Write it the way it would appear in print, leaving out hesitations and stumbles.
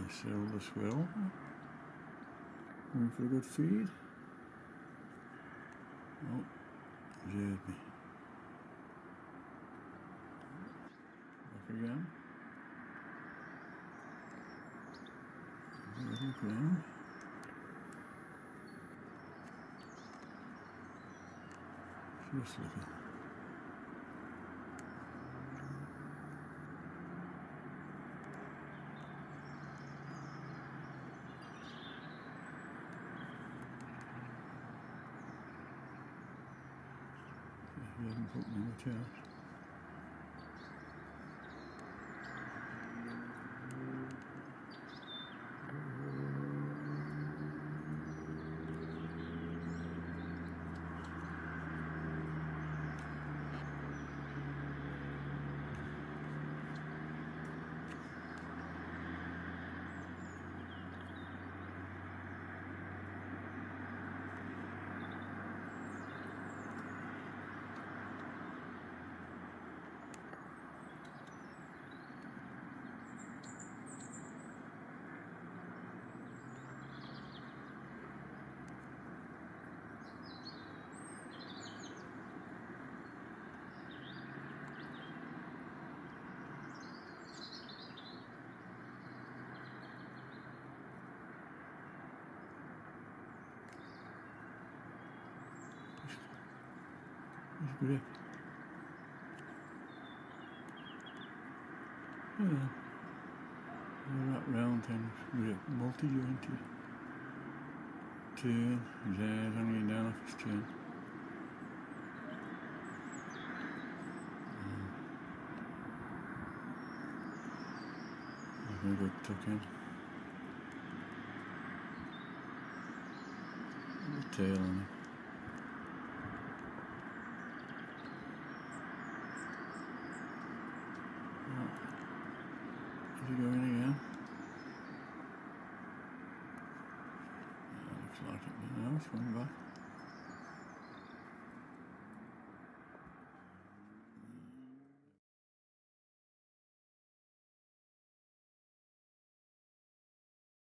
Cyiril the Squirrel. Going for a good feed. Oh, there's me. Back again. Look around. Just looking. He hasn't put me much out. His grip. That round thing, grip, multi-jointed. Chain, his hair's hanging down off his chin. Having a good tuck in. The tail on him. Is he going again? Looks like it now, swing back.